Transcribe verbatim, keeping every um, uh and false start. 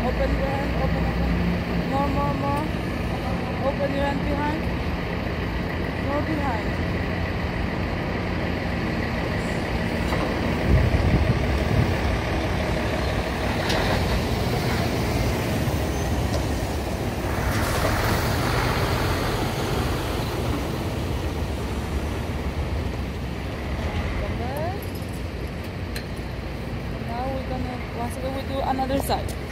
Open your hand, open, open. More, more, more. Open your hand behind. More behind. Come back. Now we're gonna, once again we do another side.